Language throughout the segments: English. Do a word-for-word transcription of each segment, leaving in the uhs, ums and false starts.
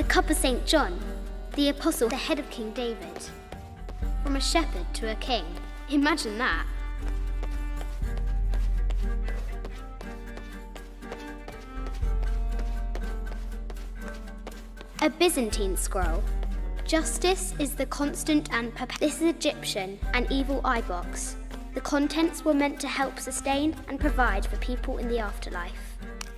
The cup of Saint John, the apostle, the head of King David. From a shepherd to a king. Imagine that. A Byzantine scroll. Justice is the constant and perpetual. This is Egyptian, an evil eye box. The contents were meant to help sustain and provide for people in the afterlife.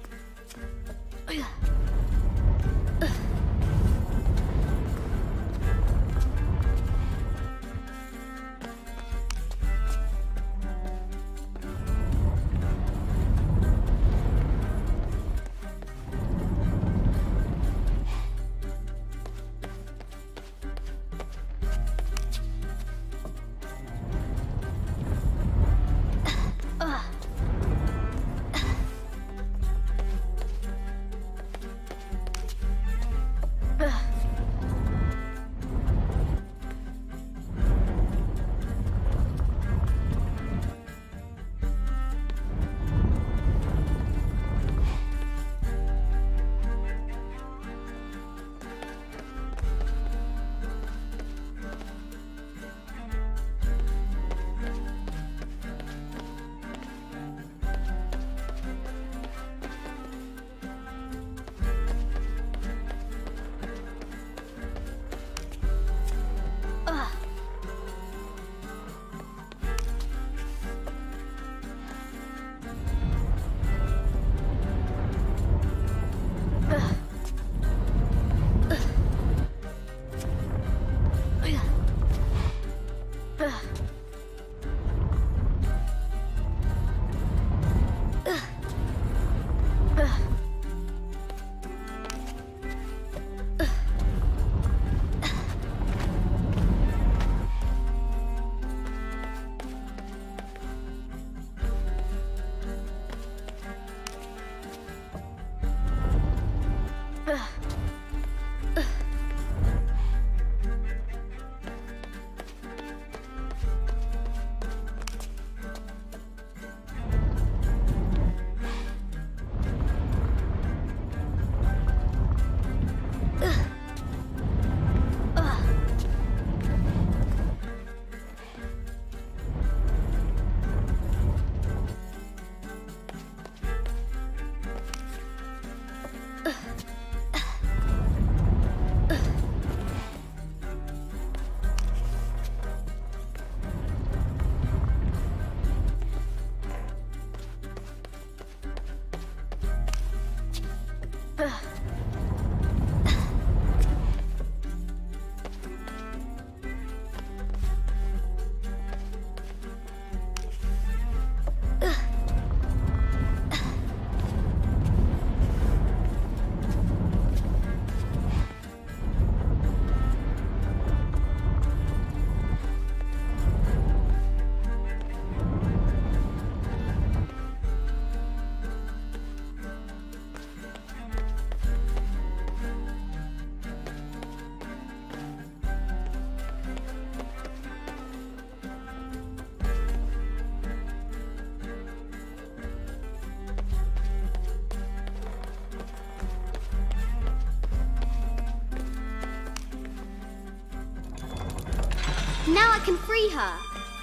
Now I can free her.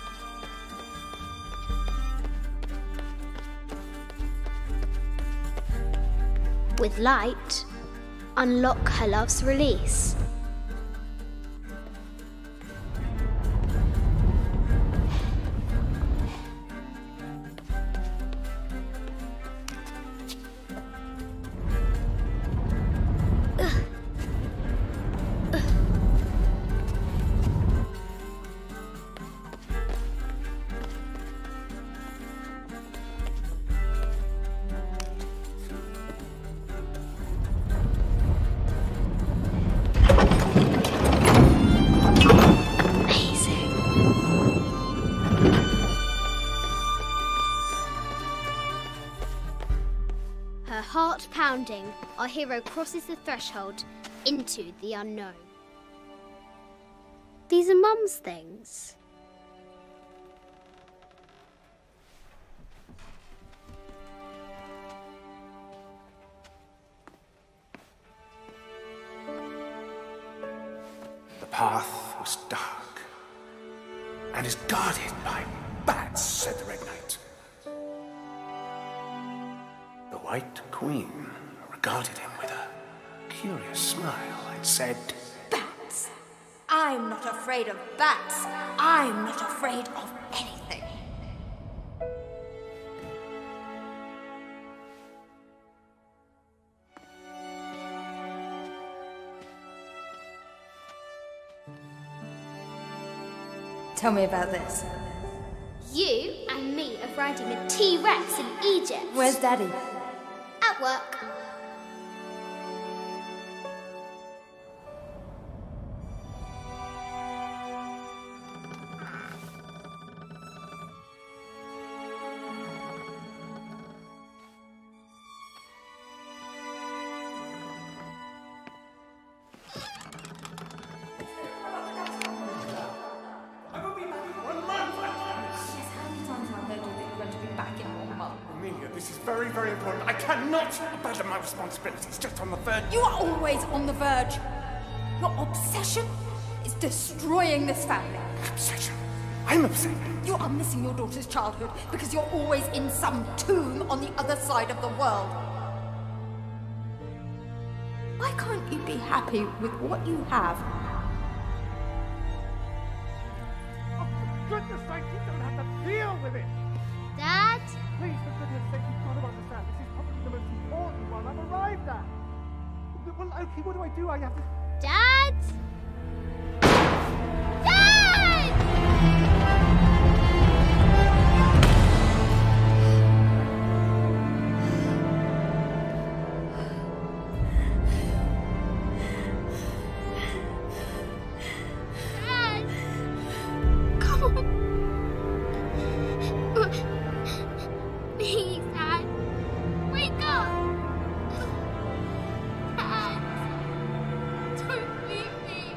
With light, unlock her love's release. Her heart pounding, our hero crosses the threshold into the unknown. These are Mum's things. path was dark, and is guarded by bats, said the Red Knight. The White Queen regarded him with a curious smile and said, Bats? I'm not afraid of bats. I'm not afraid of anything. Tell me about this. You and me are riding a T-Rex in Egypt. Where's Daddy? At work. This is very, very important. I cannot abandon my responsibilities just on the verge. You are always on the verge. Your obsession is destroying this family. Obsession? I'm upset. You are missing your daughter's childhood because you're always in some tomb on the other side of the world. Why can't you be happy with what you have? Oh, for goodness sake, you don't have to deal with it. Dad? Please, for goodness sake, you've got to understand. This is probably the most important one I've arrived at. Well, okay, what do I do? I have to... Dad? Dad! Dad! Come on. Please, Dad. Wake up. Dad. Don't leave me.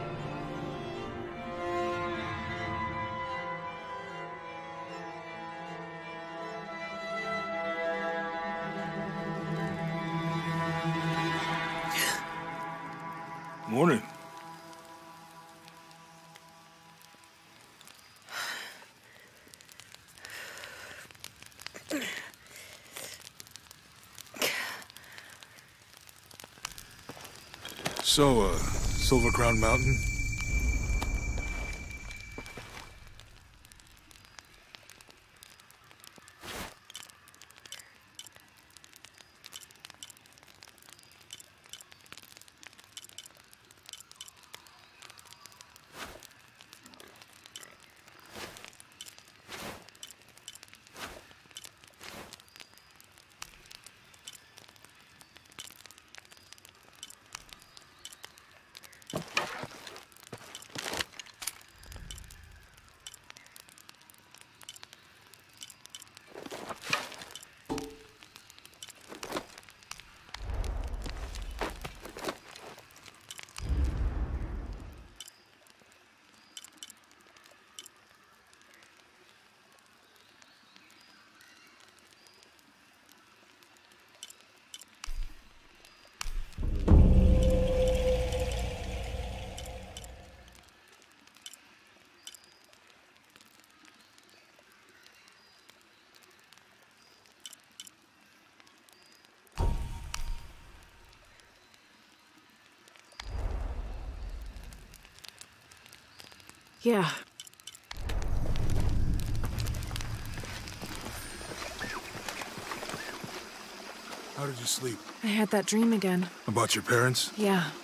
Morning. So, uh, Silver Crown Mountain? Yeah. How did you sleep? I had that dream again. About your parents? Yeah.